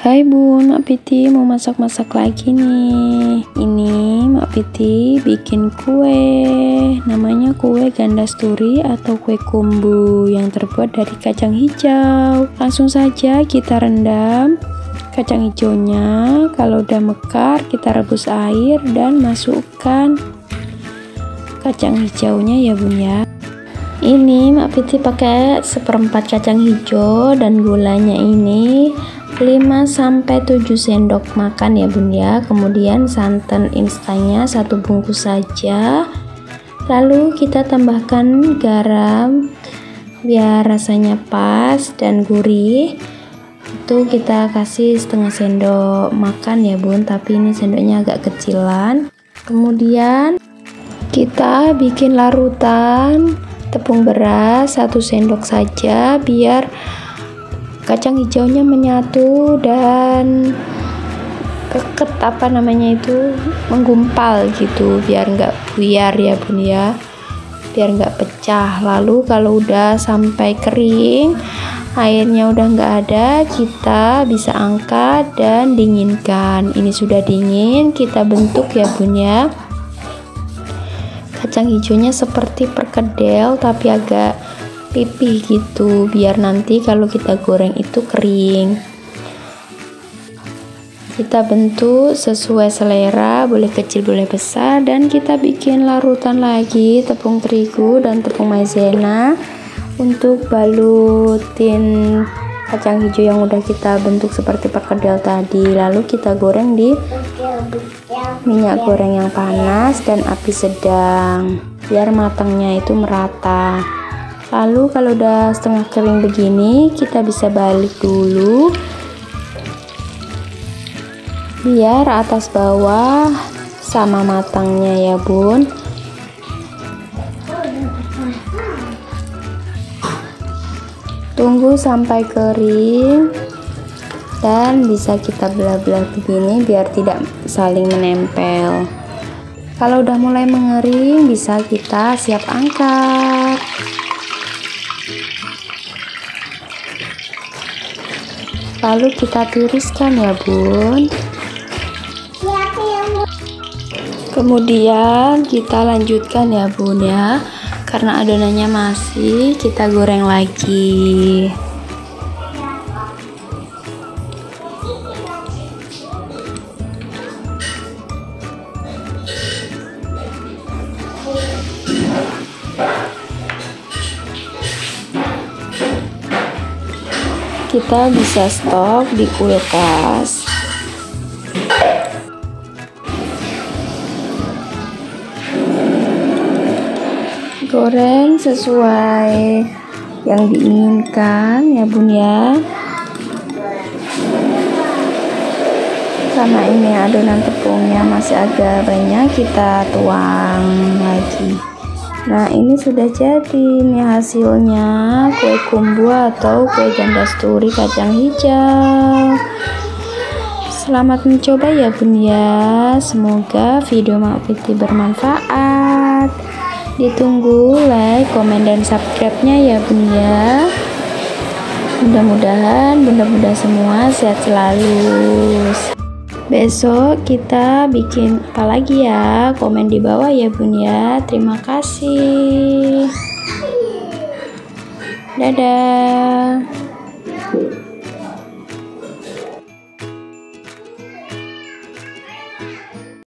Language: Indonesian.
Hai Bun, Mak Piti mau masak-masak lagi nih. Ini Mak Piti bikin kue, namanya kue gandasturi atau kue kumbu yang terbuat dari kacang hijau. Langsung saja kita rendam kacang hijaunya. Kalau udah mekar kita rebus air dan masukkan kacang hijaunya ya Bun ya. Ini Mak Piti pakai 1/4 kacang hijau dan gulanya ini 5-7 sendok makan ya Bun ya. Kemudian santan instannya 1 bungkus saja. Lalu kita tambahkan garam biar rasanya pas dan gurih. Itu kita kasih 1/2 sendok makan ya Bun, tapi ini sendoknya agak kecilan. Kemudian kita bikin larutan tepung beras 1 sendok saja biar kacang hijaunya menyatu dan menggumpal gitu, biar nggak buyar ya Bun ya, biar nggak pecah. Lalu kalau udah sampai kering, airnya udah nggak ada, kita bisa angkat dan dinginkan. Ini sudah dingin, kita bentuk ya Bun ya. Kacang hijaunya seperti perkedel tapi agak pipih gitu, biar nanti kalau kita goreng itu kering. Kita bentuk sesuai selera, boleh kecil boleh besar, dan kita bikin larutan lagi tepung terigu dan tepung maizena untuk balutin kacang hijau yang udah kita bentuk seperti perkedel tadi. Lalu kita goreng di minyak goreng yang panas dan api sedang biar matangnya itu merata. Lalu kalau udah setengah kering begini, kita bisa balik dulu biar atas bawah sama matangnya ya Bun. Tunggu sampai kering dan bisa kita belah-belah begini biar tidak saling menempel. Kalau udah mulai mengering, bisa kita siap angkat. Lalu kita tiriskan ya Bun. Kemudian kita lanjutkan ya Bun ya, karena adonannya masih, kita goreng lagi. Kita bisa stok di kulkas. Goreng sesuai yang diinginkan ya Bun ya. Karena ini adonan tepungnya masih agak banyak, kita tuang lagi. Nah, ini sudah jadi nih hasilnya, kue kumbu atau kue gandasturi kacang hijau. Selamat mencoba ya Bun ya. Semoga video Mak Piti bermanfaat. Ditunggu like, komen, dan subscribe-nya ya Bun ya. Mudah-mudahan bunda-bunda semua sehat selalu. Besok kita bikin apa lagi ya? Komen di bawah ya Bun ya. Terima kasih. Dadah.